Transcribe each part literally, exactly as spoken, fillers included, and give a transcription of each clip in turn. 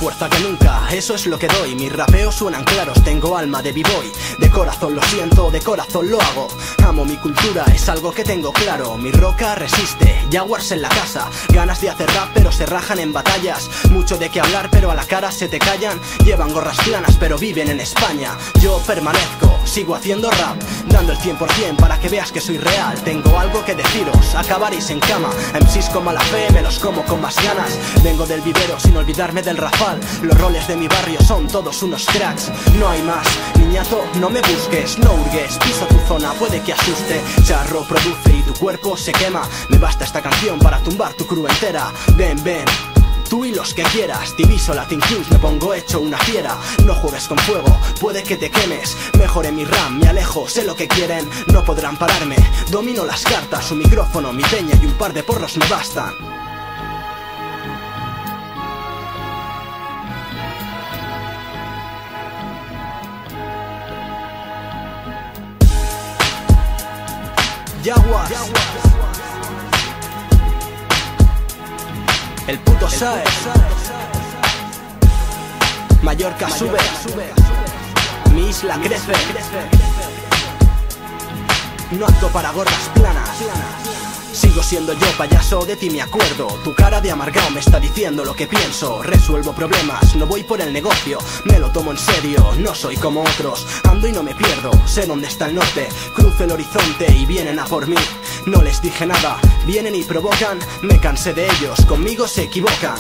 fuerza que nunca, eso es lo que doy. Mis rapeos suenan claros, tengo alma de b-boy. De corazón lo siento, de corazón lo hago. Amo mi cultura, es algo que tengo claro. Mi roca resiste, Jaguars en la casa. Ganas de hacer rap pero se rajan en batallas. Mucho de qué hablar pero a la cara se te callan. Llevan gorras planas pero viven en España. Yo permanezco, sigo haciendo rap, dando el cien por cien para que veas que soy real. Tengo algo que deciros, acabaréis en cama. M Cs con mala fe, me los como con más ganas. Vengo del vivero sin olvidarme del rafal. Los roles de mi barrio son todos unos cracks. No hay más, niñato, no me busques, no hurgues, piso tu zona, puede que asuste. Charro produce y tu cuerpo se quema. Me basta esta canción para tumbar tu crew entera. Ven, ven, tú y los que quieras. Diviso Latin Kings, me pongo hecho una fiera. No juegues con fuego, puede que te quemes. Mejoré mi ram, me alejo, sé lo que quieren. No podrán pararme, domino las cartas. Un micrófono, mi peña y un par de porros me bastan. Jaguars, el puto Saez, Mallorca sube, mi isla crece. No acto para gordas planas. Sigo siendo yo, payaso, de ti me acuerdo. Tu cara de amargado me está diciendo lo que pienso. Resuelvo problemas, no voy por el negocio. Me lo tomo en serio, no soy como otros. Ando y no me pierdo, sé dónde está el norte. Cruzo el horizonte y vienen a por mí. No les dije nada, vienen y provocan. Me cansé de ellos, conmigo se equivocan.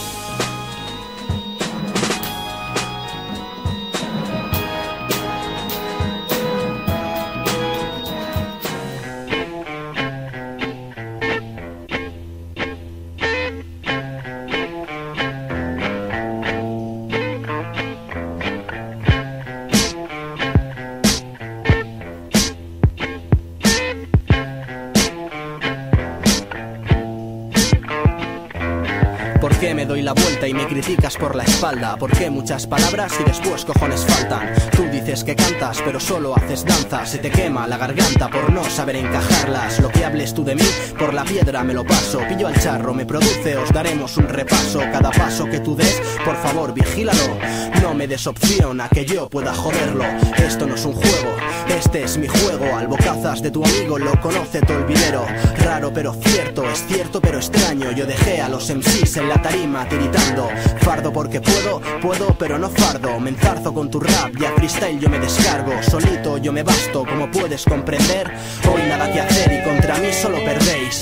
¿Por qué me doy la vuelta y me criticas por la espalda? ¿Por qué muchas palabras y después cojones faltan? Tú dices que cantas pero solo haces danza. Se te quema la garganta por no saber encajarlas. Lo que hables tú de mí, por la piedra me lo paso. Pillo al charro, me produce, os daremos un repaso. Cada paso que tú des, por favor vigílalo. No me des opción a que yo pueda joderlo. Esto no es un juego, este es mi juego. Albocazas de tu amigo lo conoce todo el vivero. Raro pero cierto, es cierto pero extraño. Yo dejé a los M Cs en la tarima tiritando. Fardo porque puedo, puedo pero no fardo. Me enzarzo con tu rap y a freestyle yo me descargo. Solito yo me basto, como puedes comprender. Hoy nada que hacer y contra mí solo perdéis.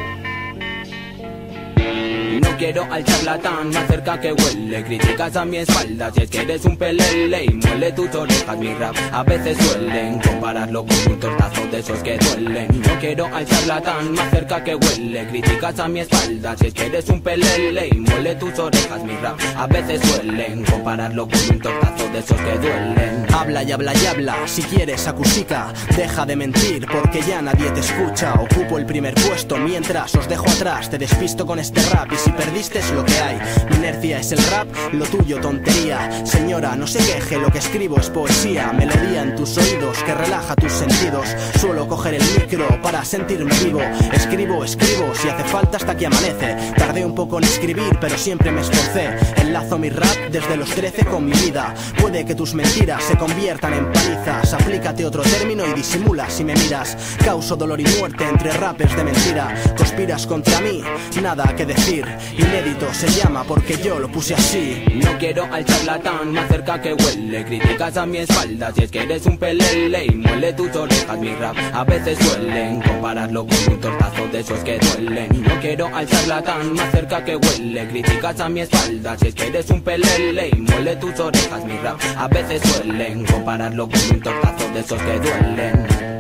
No quiero al charlatán más cerca que huele. Criticas a mi espalda si es que eres un pelele. Y muele tus orejas, mi rap a veces suelen compararlo con un tortazo de esos que duelen. No quiero al charlatán más cerca que huele. Criticas a mi espalda si es que eres un pelele. Y muele tus orejas, mi rap a veces suelen compararlo con un tortazo de esos que duelen. Habla y habla y habla, si quieres acusica. Deja de mentir porque ya nadie te escucha. Ocupo el primer puesto mientras os dejo atrás. Te despisto con este rap y si perdiste es lo que hay. Mi inercia es el rap, lo tuyo tontería. Señora, no se queje, lo que escribo es poesía. Melodía en tus oídos que relaja tus sentidos. Suelo coger el micro para sentirme vivo. Escribo, escribo, si hace falta hasta que amanece. Tardé un poco en escribir, pero siempre me esforcé. Enlazo mi rap desde los trece con mi vida. Puede que tus mentiras se conviertan en palizas. Aplícate otro término y disimula si me miras. Causo dolor y muerte entre rappers de mentira. Conspiras contra mí, nada que decir. Inédito se llama porque yo lo puse así. No quiero al charlatán más cerca que huele. Criticas a mi espalda si es que eres un pelele. Y muele tus orejas, mi rap a veces suelen compararlo con un tortazo de esos que duelen. No quiero al charlatán más cerca que huele. Criticas a mi espalda si es que eres un pelele. Y muele tus orejas, mi rap a veces suelen compararlo con un tortazo de esos que duelen.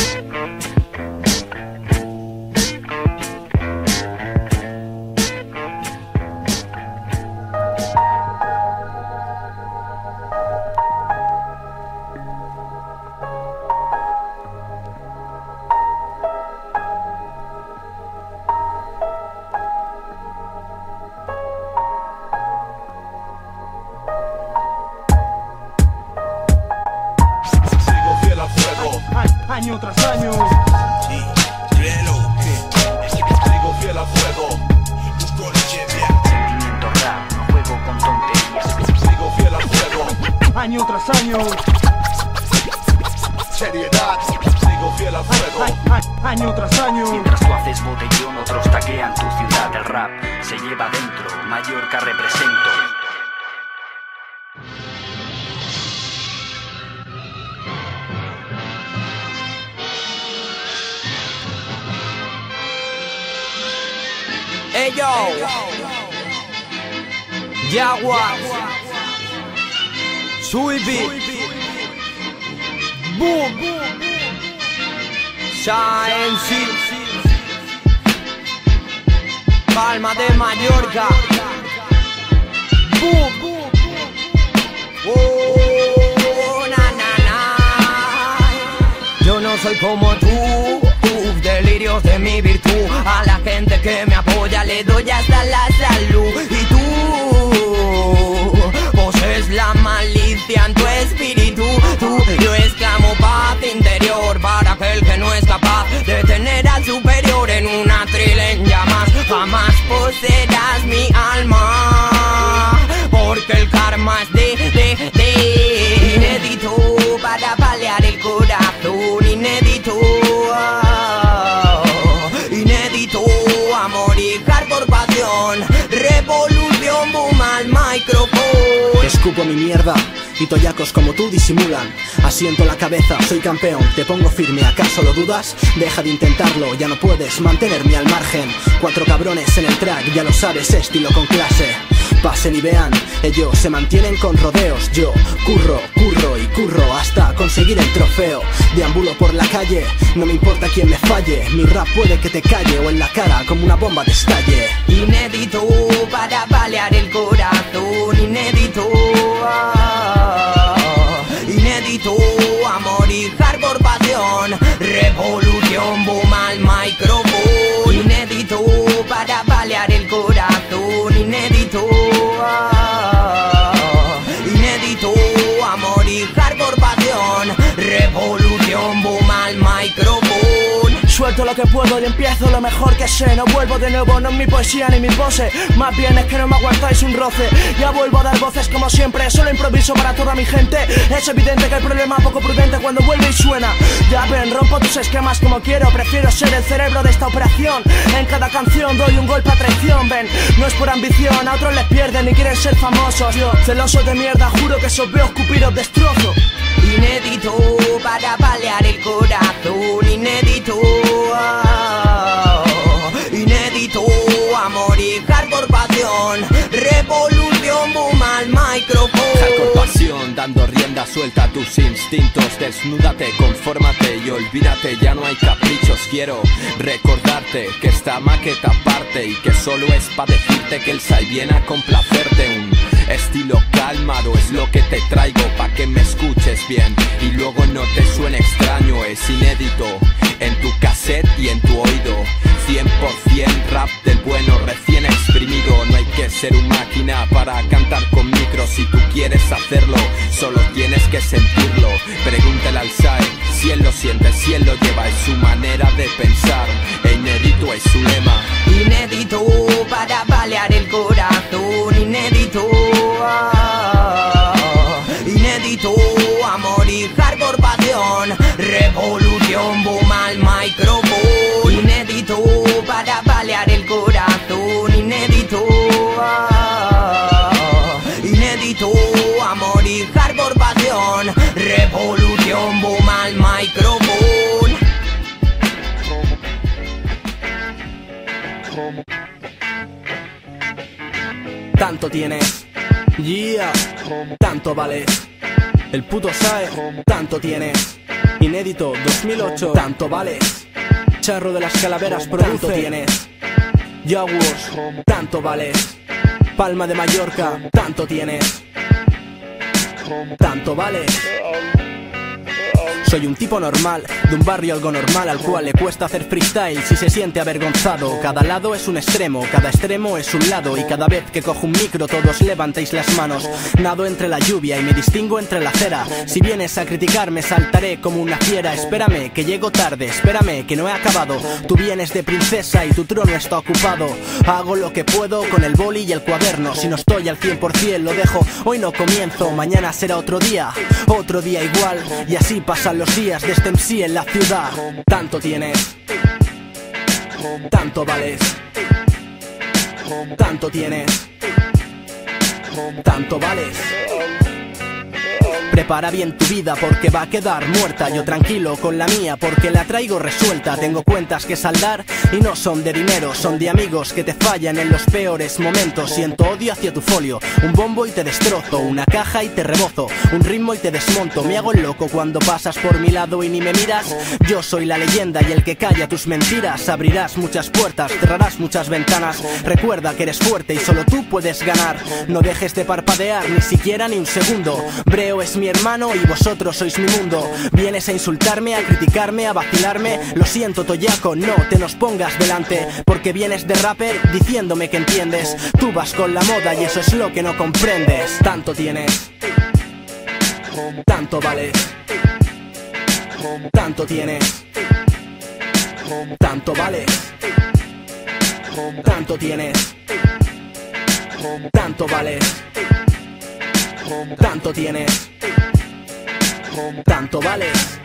Año tras año. Sí, créelo. Sigo fiel al fuego. Busco leche bien. Sentimiento rap, no juego con tonterías. años. Seriedad, sigo fiel al fuego. Año tras año. Mientras tú haces botellón, otros taquean tu ciudad. El rap se lleva dentro, Mallorca represento. Hey yo, Jaguar, Suivi, Boom, Science, Palma de Mallorca, Boom, oh, na na na. Yo no soy como tú. Delirios de mi virtud, a la gente que me apoya le doy hasta la salud. Y tú posees la malicia en tu espíritu. Tú, yo exclamo paz interior para aquel que no es capaz de tener al superior en una tril en llamas. Jamás poseerás mi alma, porque el karma es de, de, de inédito para paliar el corazón. Inédito, amor y hardcore pasión, revolución, boom al micrófono. Escupo mi mierda y toyacos como tú disimulan. Asiento la cabeza, soy campeón, te pongo firme, ¿acaso lo dudas? Deja de intentarlo, ya no puedes mantenerme al margen. Cuatro cabrones en el track, ya lo sabes, estilo con clase. Pasen y vean, ellos se mantienen con rodeos. Yo curro, curro y curro hasta conseguir el trofeo. Deambulo por la calle, no me importa quién me falle. Mi rap puede que te calle o en la cara como una bomba te estalle. Inédito para paliar el corazón. Inédito, inédito, amor y hardcore pasión, revolución, boom al micrófono. Inédito para paliar el corazón. Inédito, inédito, amor y hardcore pasión, revolución, boom al micrófono. Suelto lo que puedo y empiezo lo mejor que sé. No vuelvo de nuevo, no es mi poesía ni mi pose. Más bien es que no me aguantáis un roce. Ya vuelvo a dar voces como siempre, solo improviso para toda mi gente. Es evidente que el problema es poco prudente cuando vuelve y suena. Ya ven, rompo tus esquemas como quiero. Prefiero ser el cerebro de esta operación. En cada canción doy un golpe a traición. Ven, no es por ambición, a otros les pierden y quieren ser famosos. Yo, celoso de mierda, juro que esos veo escupiros destrozo. Inédito para paliar el corazón. Inédito, inédito, amor y hardcore pasión, revolución, boom al micrófono. Hardcore pasión, dando rienda suelta a tus instintos. Desnúdate, confórmate y olvídate, ya no hay caprichos. Quiero recordarte que esta maqueta parte y que solo es pa' decirte que el Sai viene a complacerte. Un estilo calmado es lo que te traigo pa' que me escuches bien y luego no te suene extraño. Es inédito en tu cassette y en tu oído. Cien por cien rap del bueno recién exprimido. No hay que ser un máquina para cantar con micro. Si tú quieres hacerlo, solo tienes que sentirlo. Pregúntale al Sai si él lo siente, si él lo lleva. Es su manera de pensar e inédito es su lema. Inédito para paliar el corazón. Inédito, inédito, amor y hardcore pasión, revolución, boom al micrófono. Inédito para paliar el corazón. Inédito, inédito, amor y hardcore pasión, revolución, boom al micrófono. Tanto tienes, yeah, tanto vales. El puto Sai, tanto tienes. Inédito dos mil ocho, tanto vales. Charro de las Calaveras, tanto tienes. Jaguars, tanto vales. Palma de Mallorca, tanto tienes. Tanto vales. Soy un tipo normal, de un barrio algo normal al cual le cuesta hacer freestyle si se siente avergonzado. Cada lado es un extremo, cada extremo es un lado, y cada vez que cojo un micro todos levantéis las manos. Nado entre la lluvia y me distingo entre la acera. Si vienes a criticarme saltaré como una fiera. Espérame que llego tarde, espérame que no he acabado. Tú vienes de princesa y tu trono está ocupado. Hago lo que puedo con el boli y el cuaderno. Si no estoy al cien por cien lo dejo, hoy no comienzo, mañana será otro día, otro día igual, y así pasan los días de este M C en la ciudad. Tanto tienes, tanto vales, tanto tienes, tanto vales. Prepara bien tu vida porque va a quedar muerta. Yo tranquilo con la mía porque la traigo resuelta. Tengo cuentas que saldar y no son de dinero, son de amigos que te fallan en los peores momentos. Siento odio hacia tu folio, un bombo y te destrozo, una caja y te rebozo, un ritmo y te desmonto. Me hago el loco cuando pasas por mi lado y ni me miras. Yo soy la leyenda y el que calla tus mentiras. Abrirás muchas puertas, cerrarás muchas ventanas. Recuerda que eres fuerte y solo tú puedes ganar. No dejes de parpadear ni siquiera ni un segundo. Breo es mi hermano y vosotros sois mi mundo. Vienes a insultarme, a criticarme, a vacilarme. Lo siento Toyaco, no te nos pongas delante, porque vienes de rapper diciéndome que entiendes. Tú vas con la moda y eso es lo que no comprendes. Tanto tienes, tanto vales, tanto tienes, tanto vales, tanto tienes, tanto vales, tanto tienes, tanto vales.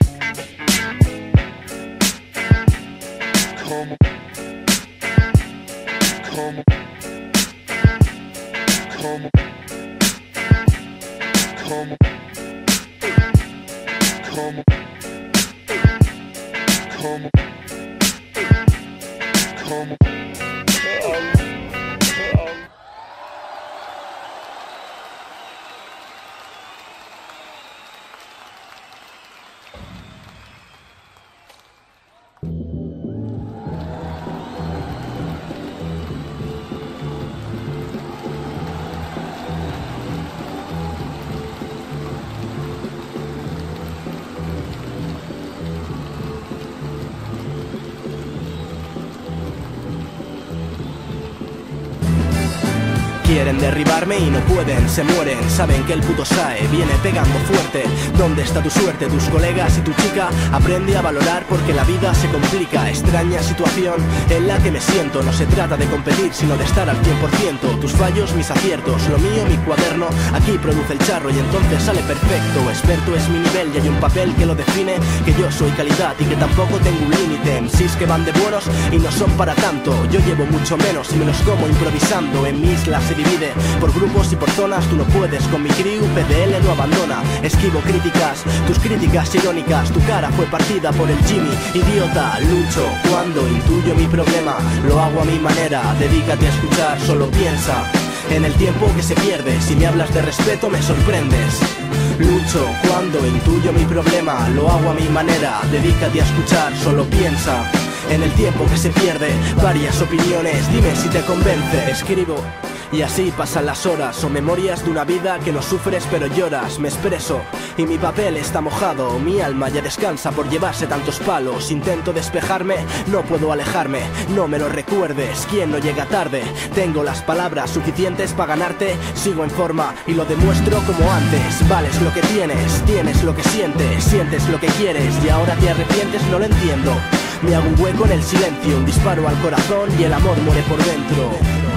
Quieren derribarme y no pueden, se mueren. Saben que el puto S A E viene pegando fuerte. ¿Dónde está tu suerte, tus colegas y tu chica? Aprende a valorar porque la vida se complica. Extraña situación en la que me siento. No se trata de competir sino de estar al cien por ciento. Tus fallos, mis aciertos, lo mío, mi cuaderno. Aquí produce el charro y entonces sale perfecto. Experto es mi nivel y hay un papel que lo define. Que yo soy calidad y que tampoco tengo un límite. M Cs que van de buenos y no son para tanto. Yo llevo mucho menos y me los como improvisando. En mi isla se divide por grupos y por zonas. Tú no puedes con mi crew, P D L no abandona. Esquivo críticas, tus críticas irónicas. Tu cara fue partida por el Jimmy, idiota. Lucho cuando intuyo mi problema, lo hago a mi manera. Dedícate a escuchar, solo piensa en el tiempo que se pierde. Si me hablas de respeto me sorprendes. Lucho cuando intuyo mi problema, lo hago a mi manera. Dedícate a escuchar, solo piensa en el tiempo que se pierde. Varias opiniones, dime si te convence. Escribo y así pasan las horas, o memorias de una vida que no sufres pero lloras. Me expreso y mi papel está mojado, mi alma ya descansa por llevarse tantos palos. Intento despejarme, no puedo alejarme, no me lo recuerdes, ¿quién no llega tarde? Tengo las palabras suficientes para ganarte, sigo en forma y lo demuestro como antes. Vales lo que tienes, tienes lo que sientes, sientes lo que quieres y ahora te arrepientes, no lo entiendo. Me hago un hueco en el silencio, un disparo al corazón y el amor muere por dentro.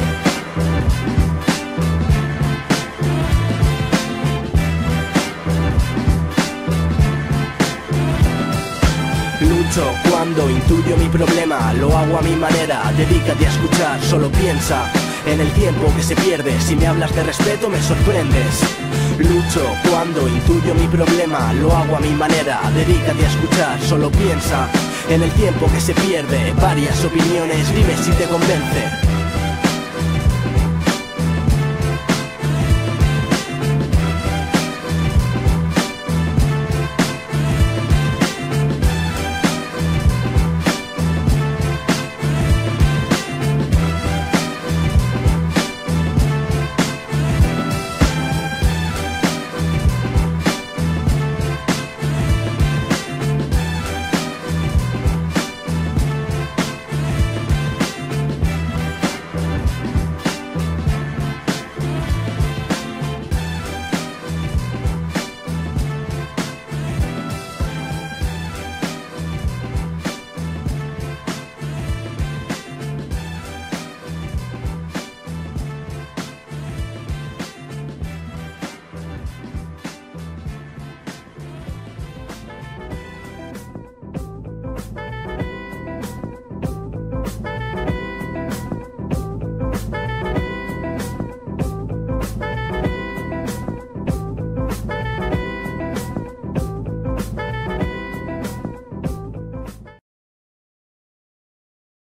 Lucho cuando intuyo mi problema, lo hago a mi manera. Dedícate a escuchar, solo piensa en el tiempo que se pierde. Si me hablas de respeto me sorprendes. Lucho cuando intuyo mi problema, lo hago a mi manera. Dedícate a escuchar, solo piensa en el tiempo que se pierde. Varias opiniones, dime si te convence.